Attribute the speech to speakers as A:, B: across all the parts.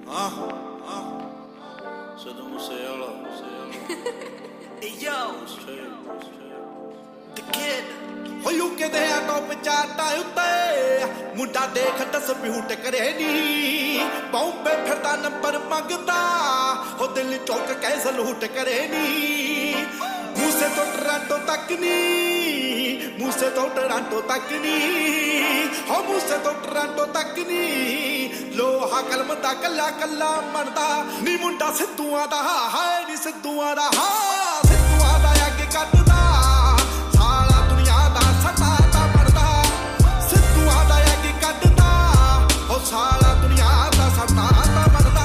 A: Sido Museo. Hey yo, the kid. ਹੋ UK ਦੇ top ਚਾਰਟਾਂ ਉੱਤੇ ਮੁੰਡਾ ਦੇਖ ਡਿਸਪਿਊਟ ਕਰੇ ਨੀ ਬੰਬੇ ਫਿਰਦਾ ਨੰਬਰ ਮੰਗਦਾ ਹੋ ਦਿਲ ਚੌਕ ਕੈ ਸਲੂਟ ਕਰੇ ਨੀ ਮੂਸੇ ਤੋਂ ਟੋਰਾਂਟੋ ਤੱਕ ਨੀ ਮੂਸੇ ਤੋਂ ਟੋਰਾਂਟੋ ਤੱਕ ਨੀ ਹੋ ਮੂਸੇ ਤੋਂ ਟੋਰਾਂਟੋ ਤੱਕ ਨੀ ਲੋਹਾ ਕਲਮ ਦਾ ਕੱਲਾ ਕੱਲਾ ਮਰਦਾ ਨੀ ਮੁੰਡਾ ਸਿੱਧੂਆਂ ਦਾ ਹਾਏ ਨੀ ਸਿੱਧੂਆਂ ਦਾ ਸਿੱਧੂਆਂ ਦਾ ਅੱਗੇ ਕੱਢਦਾ ਸਾਲਾ ਦੁਨੀਆ ਦਾ ਸਪਨਾ ਤਾਂ ਬਣਦਾ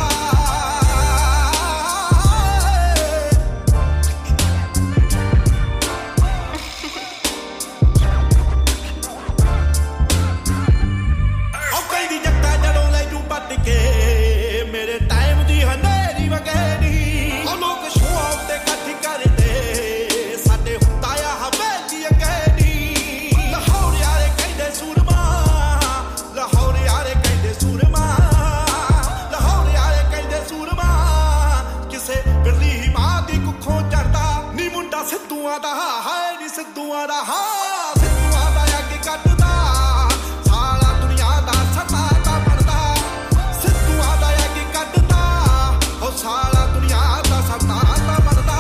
A: ਉਹ ਕਹਿੰਦੀ ਜੱਟਾ ਜੜੋਂ ਲੈ ਜੂ ਪੱਟ ਕੇ ਮੇਰੇ ਟਾਈਮ ਦੀ ਹਨੇਰੀ ਵਗੈਰੀ ਉਹ ਲੋਕ ਸ਼ੋਅ ਆਫ ਤੇ ਇਕੱਠੀ ਕਰਦੇ ਸਾਡੇ ਹੁੰਦਾ ਆ ਹਵੇਲੀ ਅਕੈਡੀ ਲਾਹੌਰ ਯਾਰੇ ਕਹਿੰਦੇ ਸੂਰਮਾ ਲਾਹੌਰ ਯਾਰੇ ਸੂਰਮਾ ਲਾਹੌਰ ਯਾਰੇ ਕਹਿੰਦੇ ਸੂਰਮਾ ਕਿਸੇ ਬਿਰਲੀ ਮਾਂ ਦੀ ਕੁੱਖੋਂ ਚੜਦਾ ਨੀ ਮੁੰਡਾ ਸਿੱਧੂਆਂ ਦਾ ਹਾਏ ਨੀ ਸਿੱਧੂਆਂ ਦਾ ਸਿੱਧੂਆਂ ਦਾ ਅੱਗੇ ਕੱਢਦਾ ਸਾਲਾ ਦੁਨੀਆ ਦਾ ਸੱਤਾ ਤਾਂ ਬਣਦਾ ਸਿੱਧੂਆਂ ਦਾ ਅੱਗੇ ਕੱਢਦਾ ਹੋ ਸਾਲਾ ਦੁਨੀਆ ਦਾ ਸੱਤਾ ਤਾਂ ਬਣਦਾ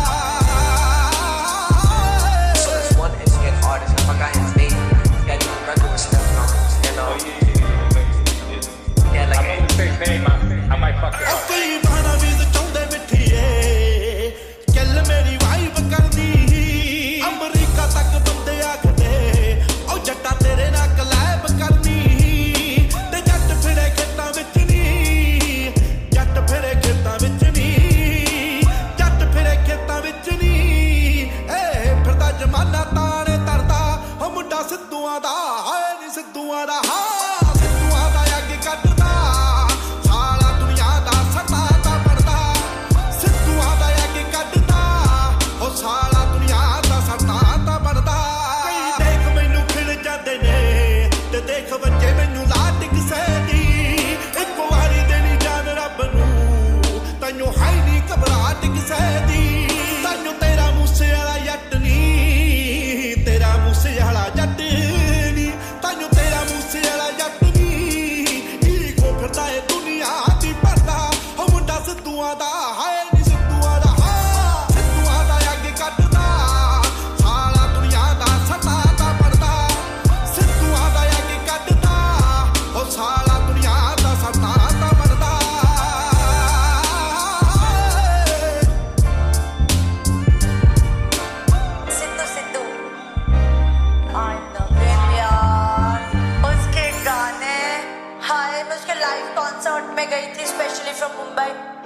B: So this one Instagram artist, I forgot his name. This guy named Randall Smith, and yeah, like
C: I'm gonna say his name, I might fuck it up.
A: ਕਈ ਬਾਣਾ ਵੀ ਚਾਹੁੰਦੇ ਮਿੱਠੀਏ ਚੱਲ ਮੇਰੀ ਵਾਈਬ ਕਰਦੀ ਅਮਰੀਕਾ ਤੱਕ ਬੰਦੇ ਆਖਦੇ ਉਹ ਜੱਟਾ ਤੇਰੇ ਨਾਲ ਕਲੈਬ ਕਰਨੀ ਤੇ ਜੱਟ ਫਿਰੇ ਖੇਤਾਂ ਵਿੱਚ ਨੀ ਜੱਟ ਫਿਰੇ ਖੇਤਾਂ ਵਿੱਚ ਨੀ ਜੱਟ ਫਿਰੇ ਖੇਤਾਂ ਵਿੱਚ ਨੀ ਏ ਫਿਰਦਾ ਜਮਾਨਾ ਤਾਣੇ ਤਰਦਾ ਉਹ ਮੁੰਡਾ ਸਿੱਧੂਆਂ ਦਾ ਹਾਏ ਨੀ ਸਿੱਧੂਆਂ ਦਾ ਸਿੱਧੂਆਂ ਦਾ ਅੱਗੇ ਕੱਢਦਾ ਸਾਲਾ ਦੁਨੀਆ ਦਾ ਸੱਤਾ ਤਾਂ ਬਣਦਾ ਸਿੱਧੂਆਂ ਦਾ ਅੱਗੇ ਕੱਢਦਾ ਉਹ ਸਾਲਾ ਦੁਨੀਆ ਦਾ ਸੱਤਾ ਤਾਂ ਬਣਦਾ ਕਈ ਦੇਖ ਮੈਨੂੰ ਖਿਲ ਜਾਂਦੇ ਨੇ ਤੇ ਦੇਖ ਬੱਚੇ ਮੈਨੂੰ ਲਾਟ ਕਿਸੇ ਦੀ ਇੱਕ ਵਾਰੀ ਦੇਣੀ ਜਾਨ ਰੱਬ ਨੂੰ ਤੈਨੂੰ ਹੈ ਨਹੀਂ ਘਬਰਾਹਟ ਕਿਸੇ ਦੀ ਤੈਨੂੰ ਤੇਰਾ ਮੂਸੇ ਵਾਲਾ ਜੱਟ ਨੀ ਤੇਰਾ ਮੂਸੇ ਵਾਲਾ ਜੱਟ ਨੀ ਤੈਨੂੰ ਤੇਰਾ ਮੂਸੇ ਵਾਲਾ ਜੱਟ ਫਿਰਦਾ ਏ ਦੁਨੀਆ ਦੀ ਪਰਦਾ ਉਹ ਮੁੰਡਾ ਸਿੱਧੂਆਂ ਦਾ ਹਾਏ ਨੀ ਸਿੱਧੂਆਂ ਦਾ ਸਿੱਧੂਆਂ ਦਾ ਅੱਗੇ ਕੱਢਦਾ ਸਾਲਾ ਦੁਨੀਆ ਦਾ ਸੱਤਾ ਤਾਂ ਬਣਦਾ ਸਿੱਧੂਆਂ ਦਾ ਅੱਗੇ ਕੱਢਦਾ ਉਹ ਸਾਲਾ ਦੁਨੀਆ ਦਾ ਸੱਤਾ ਤਾਂ ਬਣਦਾ
D: Sidhu Sidhu I love him यार उसके गाने हाय मैं उसके लाइव कॉन्सर्ट में गई थी स्पेशली फ्रॉम मुंबई